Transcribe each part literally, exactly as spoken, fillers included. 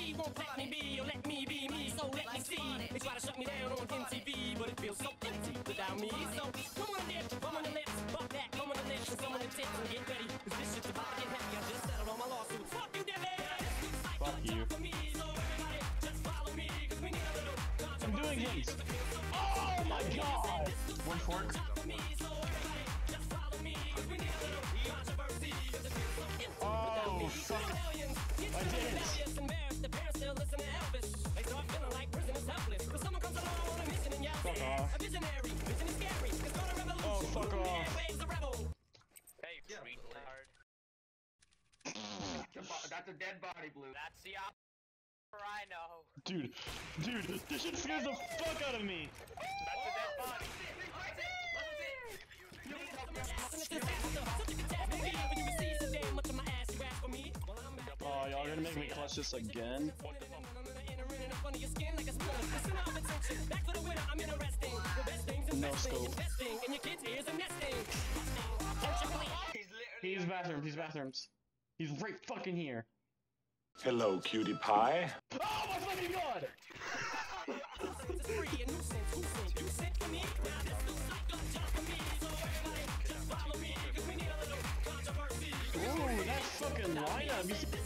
Society won't let me be or let me be me, so let me see. They try to shut me down on M T V, but it feels so empty without me. So come on the dip, come on the lips, fuck that, come on the lips, and some on the tips, and get ready, cause this shit's about to get heavy. I just settled all my lawsuits. Fuck you, Devin! Fuck you. I'm doing hits. Oh my god! One fork. Oh fuck! I did it. Fuck off. Oh fuck off. Hey, retard. That's a dead body, Blue. That's the opera I know. Dude, dude, this shit scares the fuck out of me. That's a dead body. Oh, y'all gonna make me clutch this again? No scope. He's bathrooms, he's bathrooms. He's right fucking here. Hello, cutie pie. Oh my fucking god! Ooh, that fucking lineup. You see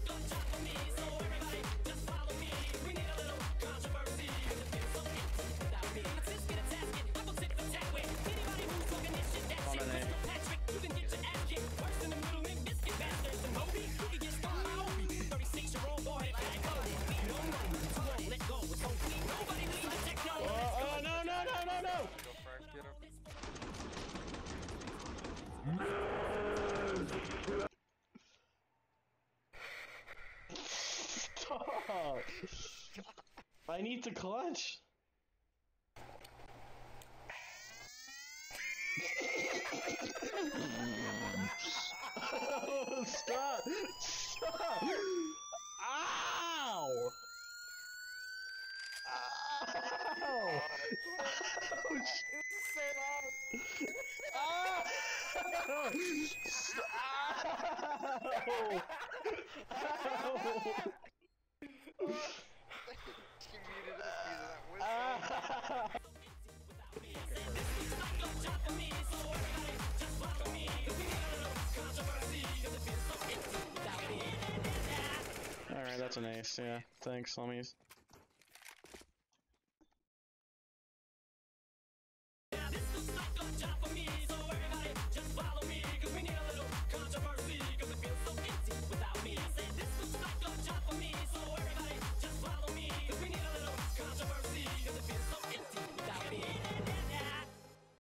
Stop! I need to clutch. Oh, stop! Stop! Ow! Ow! Ouch! So loud! Ow! Alright, that's an ace, yeah. Thanks, homies.